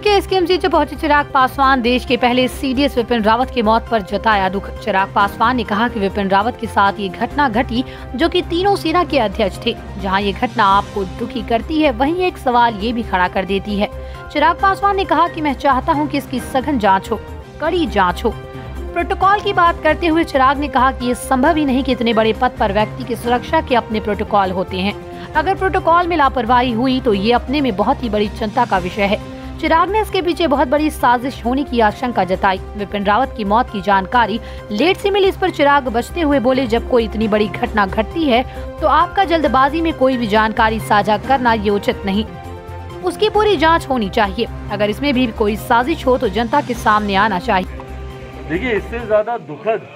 के एसकेएमसी से पहुंचे चिराग पासवान देश के पहले सीडीएस विपिन रावत की मौत पर जताया दुख। चिराग पासवान ने कहा कि विपिन रावत के साथ ये घटना घटी जो कि तीनों सेना के अध्यक्ष थे। जहां ये घटना आपको दुखी करती है, वहीं एक सवाल ये भी खड़ा कर देती है। चिराग पासवान ने कहा कि मैं चाहता हूं कि इसकी सघन जांच हो, कड़ी जांच हो। प्रोटोकॉल की बात करते हुए चिराग ने कहा कि ये संभव ही नहीं कि इतने बड़े पद पर व्यक्ति की सुरक्षा के अपने प्रोटोकॉल होते हैं। अगर प्रोटोकॉल में लापरवाही हुई तो ये अपने में बहुत ही बड़ी चिंता का विषय है। चिराग ने इसके पीछे बहुत बड़ी साजिश होने की आशंका जताई। विपिन रावत की मौत की जानकारी लेट से मिली, इस पर चिराग बचते हुए बोले, जब कोई इतनी बड़ी घटना घटती है तो आपका जल्दबाजी में कोई भी जानकारी साझा करना ये उचित नहीं। उसकी पूरी जांच होनी चाहिए। अगर इसमें भी कोई साजिश हो तो जनता के सामने आना चाहिए। देखिए, इससे ज्यादा दुखद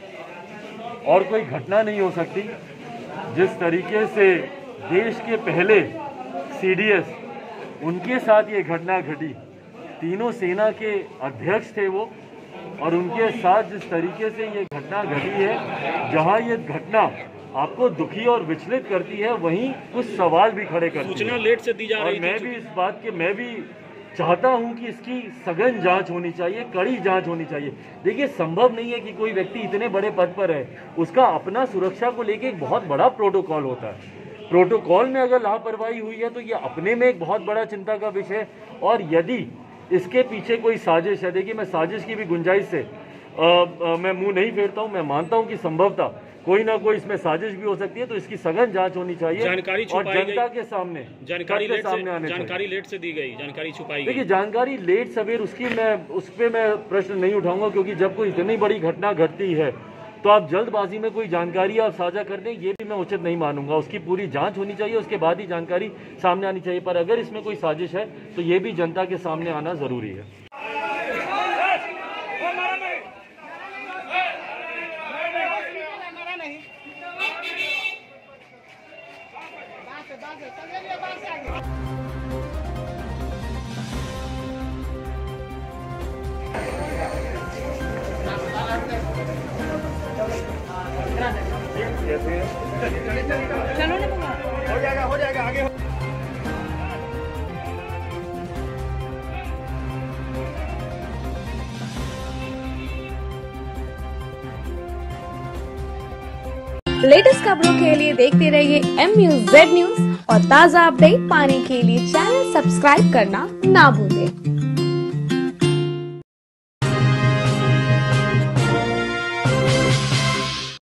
और कोई घटना नहीं हो सकती। जिस तरीके से देश के पहले सीडीएस, उनके साथ ये घटना घटी, तीनों सेना के अध्यक्ष थे वो, और उनके साथ जिस तरीके से ये घटना घटी है, जहां ये घटना आपको दुखी और विचलित करती है, वहीं कुछ सवाल भी खड़े करती है। सूचना लेट से दी जा रही और मैं भी इस बात के मैं भी चाहता हूं कि इसकी सघन जांच होनी चाहिए, कड़ी जांच होनी चाहिए। देखिए, संभव नहीं है कि कोई व्यक्ति इतने बड़े पद पर है, उसका अपना सुरक्षा को लेकर एक बहुत बड़ा प्रोटोकॉल होता है। प्रोटोकॉल में अगर लापरवाही हुई है तो ये अपने में एक बहुत बड़ा चिंता का विषय है। और यदि इसके पीछे कोई साजिश है, देखिए, मैं साजिश की भी गुंजाइश से मैं मुंह नहीं फेरता हूं। मैं मानता हूं कि संभवतः कोई ना कोई इसमें साजिश भी हो सकती है, तो इसकी सघन जांच होनी चाहिए। जानकारी और जनता के सामने जानकारी लेट से दी गई, जानकारी छुपाई गई। देखिए, जानकारी लेट सवेर उस पर मैं प्रश्न नहीं उठाऊंगा, क्योंकि जब कोई इतनी बड़ी घटना घटती है तो आप जल्दबाजी में कोई जानकारी आप साझा कर दें, ये भी मैं उचित नहीं मानूंगा। उसकी पूरी जांच होनी चाहिए, उसके बाद ही जानकारी सामने आनी चाहिए। पर अगर इसमें कोई साजिश है तो ये भी जनता के सामने आना जरूरी है। चलो ना, हो जाएगा आगे। लेटेस्ट खबरों के लिए देखते रहिए MUZ न्यूज और ताज़ा अपडेट पाने के लिए चैनल सब्सक्राइब करना ना भूलें।